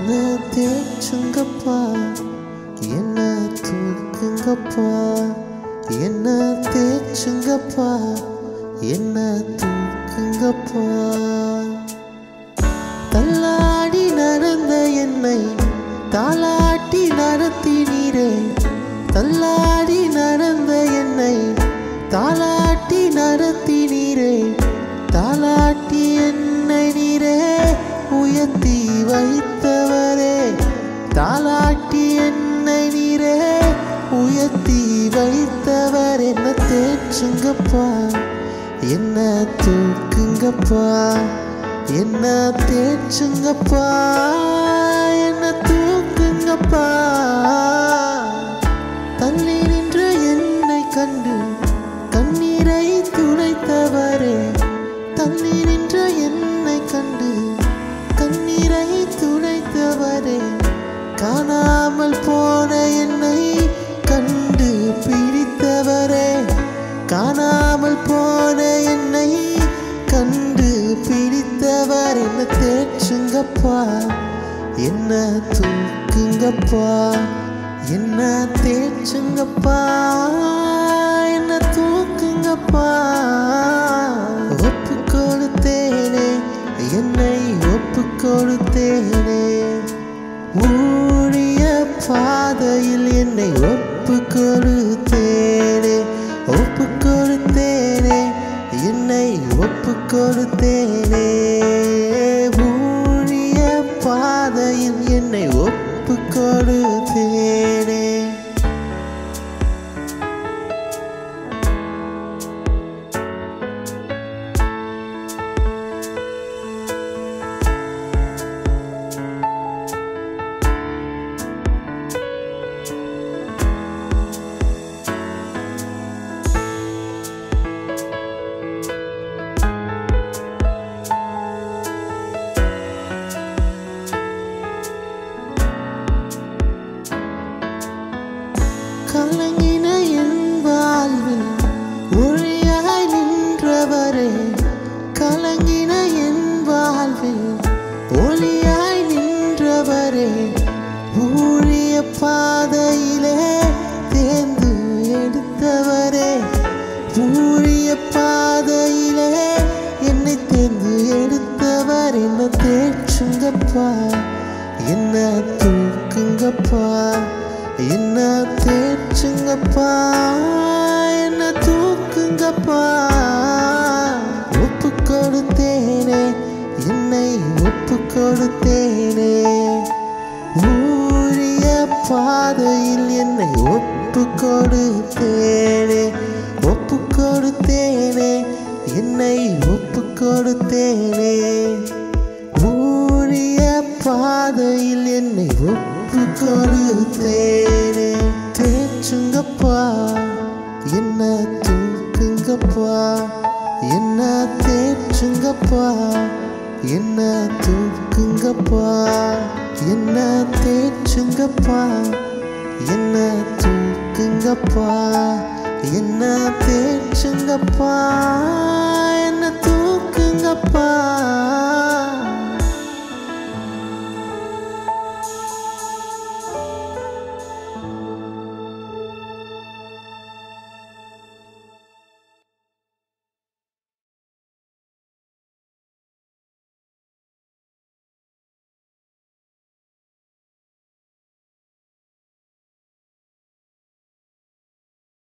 என்ன தேய்ச்சுங்கப்பா, என்ன தூக்குங்கப்பா, என்ன தேய்ச்சுங்கப்பா, என்ன தூக்குங்கப்பா. தள்ளாடி நடந்த என்னை தாளாட்டி நடத்தினீரே, தள்ளாடி நடந்த என்னை தாளாட்டி நடத்தினீரே, தாளாட்டி என்னை நீரே உயர்த்தி வைத்தவரே, தாளாட்டி என்னை நீரே உயர்த்தி வைத்தவர். என்ன தேய்ச்சுங்கப்பா, என்ன தூக்குங்கப்பா, என்ன தேய்ச்சுங்கப்பா, என்ன தூக்குங்கப்பா. தள்ளி நின்ற என்னை கண்டு கண்ணீரை துடைத்தவரே, தள்ளி நின்ற என்னை கண்டு கண்ணீரை துடைத்தவரே, காணாமல் போன என்னை கண்டு பிடித்தவரே, காணாமல் போன என்னை கண்டு பிடித்தவர். என்ன தேய்ச்சுங்கப்பா, என்ன தூக்குங்கப்பா, என்ன தேய்ச்சுங்கப்பா, என்ன தூக்குங்கப்பா. ஒப்பு கொடுத்தேனே, என்னை ஒப்பு கொடுத்தேனே, ஊழிய பாதையில் என்னை ஒப்பு கொடுத்தேனே, ஒப்பு கொடுத்தேனே, என்னை ஒப்பு கொடுத்தேனே, ஊழிய பாதையில் என்னை ஒப்பு கொடுத்தேனே. கலங்கின என் வாழ்வில் ஒளியாய் நின்றவரே, கலங்கின என் வாழ்வில் ஒளியாய் நின்றவரே, ஊழிய பாதையிலே தேர்ந்து எடுத்தவரே, ஊழிய பாதையிலே என்னை தேர்ந்து எடுத்தவர். என்ன தேய்ச்சுங்கப்பா, என்ன தூக்குங்கப்பா, என்ன தேய்ச்சுங்கப்பா, என்ன தூக்குங்கப்பா. ஒப்பு கொடுத்தேனே, என்னை ஒப்பு கொடுத்தேனே, ஊழிய பாதையில் என்னை ஒப்பு கொடுத்தேனே, ஒப்பு கொடுத்தேனே, என்னை ஒப்பு கொடுத்தேனே, ஊழிய பாதையில் என்னை ஒப்பு கொடுத்தேனே. தேய்ச்சுங்கப்பா, என்ன தூக்குங்கப்பா, என்ன தேய்ச்சுங்கப்பா, என்ன தூக்குங்கப்பா, என்ன தேய்ச்சுங்கப்பா, என்ன தூக்குங்கப்பா, என்ன தேய்ச்சுங்கப்பா, என்ன தூக்குங்கப்பா.